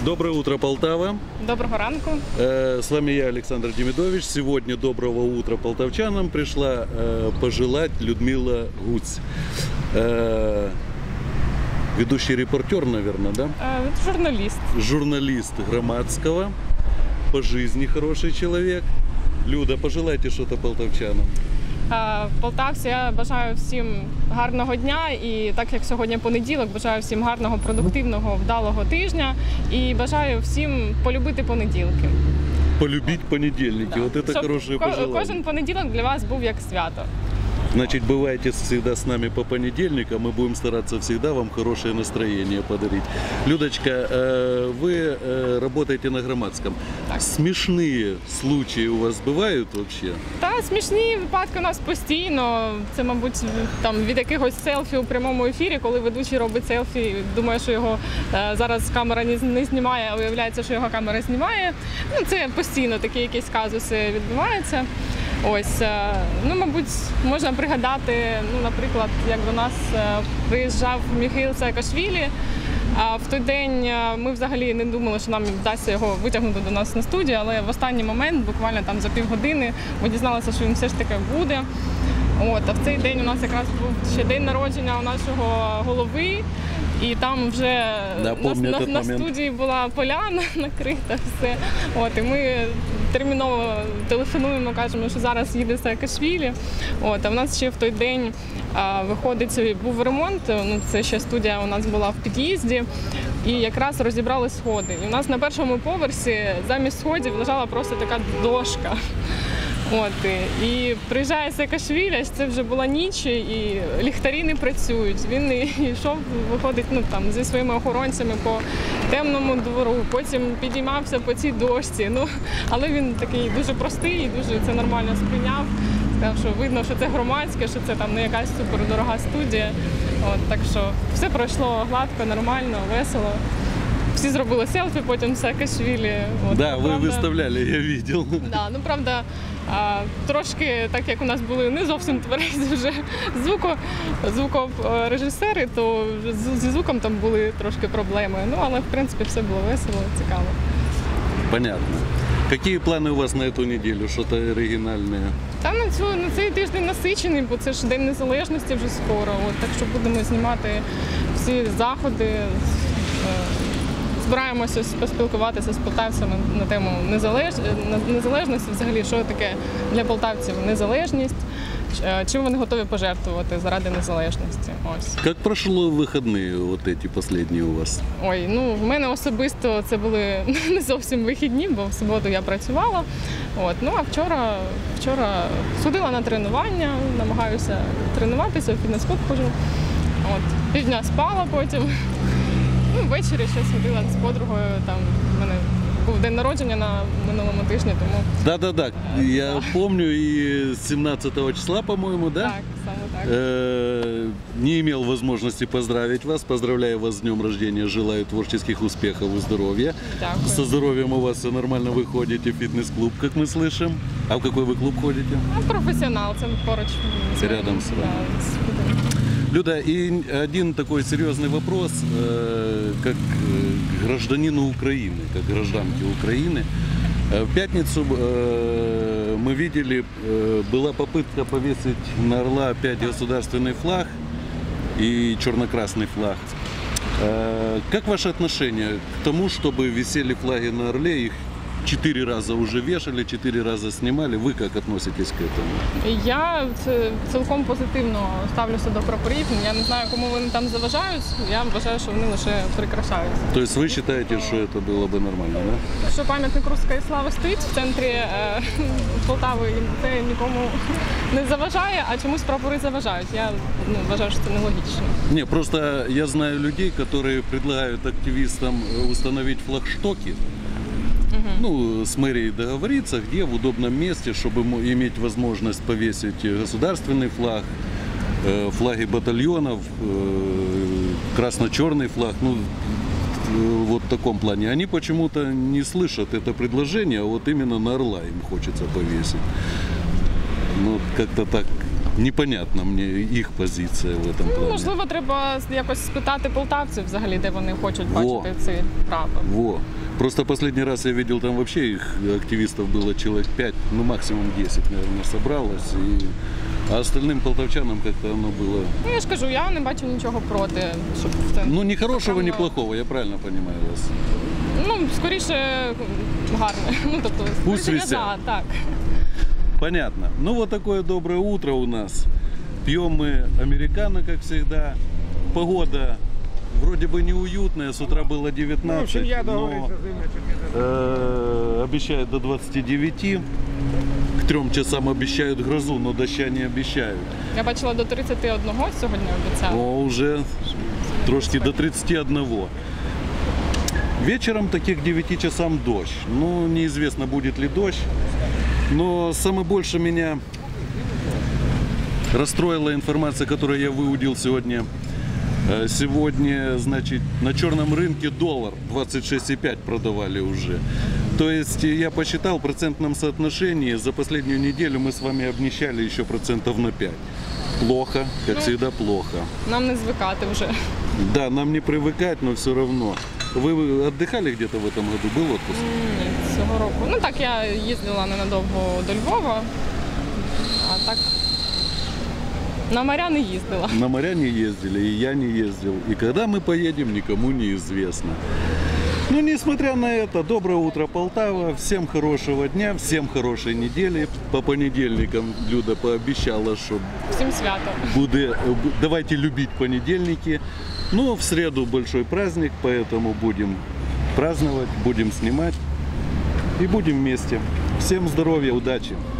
Доброе утро, Полтава. Доброго ранку. С вами я, Александр Демидович. Сегодня доброго утра полтавчанам пришла пожелать Людмила Гуць. Ведущий репортер, наверное, да? Журналіст. Журналист Громадского. По жизни хороший человек. Люда, пожелайте что-то полтавчанам. Полтавці, я бажаю всім гарного дня і так як сьогодні понеділок, бажаю всім гарного, продуктивного, вдалого тижня і бажаю всім полюбити понеділки. Полюбить понедельники, вот это хорошее пожелание. Кожен понеділок для вас був як свято. Значит, бывайте всегда с нами по понедельникам, мы будем стараться всегда вам хорошее настроение подарить. Людочка, вы работаете на Громадском. Так. Смешные случаи у вас бывают вообще? Та смішні випадки у нас постійно. Це, мабуть, там від якихось селфі у прямому ефірі, коли ведучий робить селфі, думає, що його зараз камера не знімає, а виявляється, що його камера знімає. Ну, це постійно такі якісь казуси відбуваються. Ось, ну, мабуть, можна пригадати, ну, наприклад, як до нас приїжджав Міхеїл Саакашвілі, а в той день ми взагалі не думали, що нам вдасться його витягнути до нас на студію, але в останній момент, буквально там за півгодини, ми дізналися, що він все ж таки буде. От, а в цей день у нас якраз був ще день народження у нашого голови, і там вже на студії була поляна накрита, все. От, і ми терміново телефонуємо, кажемо, що зараз їде Саакашвілі. От, а в нас ще в той день виходить, був ремонт, ну, це ще студія у нас була в під'їзді, і якраз розібрали сходи. І у нас на першому поверсі замість сходів лежала просто така дошка. От, і приїжджає Саакашвілі, це вже була ніч, і ліхтарі не працюють. Він йшов, виходить, ну, там, зі своїми охоронцями по темному двору, потім підіймався по цій дошці. Ну, але він такий дуже простий і дуже це нормально сприйняв. Сказав, що видно, що це громадське, що це там не якась супердорога студія. От, так що все пройшло гладко, нормально, весело. Всі зробили селфі, потім Саакашвілі. От, да, ви виставляли, я бачив. Да, ну, правда, трошки, так як у нас були не зовсім тверезі вже звукорежисери, то зі звуком там були трошки проблеми. Ну, але, в принципі, все було весело, цікаво. Понятно. Які плани у вас на цю неділю? Щось оригінальне? Та на цей тиждень насичений, бо це ж День Незалежності вже скоро. От, так що будемо знімати всі заходи. Збираємося поспілкуватися з полтавцями на тему незалежності, взагалі, що таке для полтавців незалежність, чим вони готові пожертвувати заради незалежності. Ось. Як пройшли вихідні, от ці останні у вас? Ой, ну, в мене особисто це були не зовсім вихідні, бо в суботу я працювала. От, ну, а вчора ходила на тренування, намагаюся тренуватися, в фітнес-клуб ходжу. От, півдня спала потім. Ну, ввечері ще сходила з подругою, там в мене був день народження на минулому тижні, тому... Да, я помню, и 17 числа, по-моему, да? Так, саме так. Не имел возможности поздравить вас, поздравляю вас с днем рождения, желаю творческих успехов и здоровья. Дякую. Со здоровьем у вас все нормально, вы ходите в фитнес-клуб, как мы слышим. А в какой вы клуб ходите? Ну, професіонал, це поруч. Рядом с вами. Да, Люда, и один такой серьезный вопрос, как гражданину Украины, как гражданке Украины. В пятницу мы видели, была попытка повесить на орла опять государственный флаг и черно-красный флаг. Как ваше отношение к тому, чтобы висели флаги на орле, их 4 раза уже вешали, 4 раза снимали. Ви як относитесь к этому? Я цілком позитивно ставлюся до прапорів. Я не знаю, кому вони там заважають. Я вважаю, що вони лише прикрашають. Тобто ви вважаєте, що це було б нормально, да? Що пам'ятник Руської слави стоїть в центрі Полтави, це нікому не заважає, а чомусь прапори заважають. Я вважаю, що це нелогічно. Ні, просто я знаю людей, які предлагають активістам установити флагштоки. Ну, с мэрией договориться, где в удобном месте, чтобы иметь возможность повесить государственный флаг, флаги батальонов, красно-черный флаг, ну, вот в таком плане. Они почему-то не слышат это предложение, а вот именно на орла им хочется повесить. Ну, как-то так непонятна мне их позиция в этом Ну, плане. можливо, треба якось спитати полтавців взагалі, де вони хочуть Во. бачити ці прапор. Во. Просто последний раз я видел, там вообще их активистов было человек 5, ну максимум 10, наверное, собралось. А остальным полтавчанам как-то оно было... Ну, я ж кажу, я не бачу нічого проти, щоб в це... Ну, ни хорошего, ни Напевно, плохого, я правильно понимаю вас. Ну, скоріше, гарне. Ну, тобто, Пусть скоріше, я висят. за, так. Понятно. Ну, вот такое доброе утро у нас. Пьем мы американо, как всегда. Погода вроде бы неуютная, с утра было 19, но обещают до 29. К 3 часам обещают грозу, но дождя не обещают. Я бачила до 31 сьогодні обіцяли. Но уже трошки до 31. Вечером таки к 9 часам дождь. Ну, неизвестно, будет ли дождь. Но самое больше меня расстроила информация, которую я выудил сегодня. Сегодня, значит, на черном рынке доллар 26,5 продавали уже. То есть я посчитал в процентном соотношении, за последнюю неделю мы с вами обнищали еще процентов на 5. Плохо, как всегда плохо. Нам не звикати вже. Да, нам не привыкать, но все равно. Вы отдыхали где-то в этом году? Был отпуск? Ні, цього року. Ну так, я їздила ненадовго до Львова, а так на моря не їздила. На моря не ездили, и я не ездил. И когда мы поедем, никому не известно. Ну, несмотря на это, доброе утро, Полтава. Всем хорошего дня, всем хорошей недели. По понедельникам Люда пообещала, что Всім свято. давайте любить понедельники. Ну, в среду большой праздник, поэтому будем праздновать, будем снимать и будем вместе. Всем здоровья, удачи!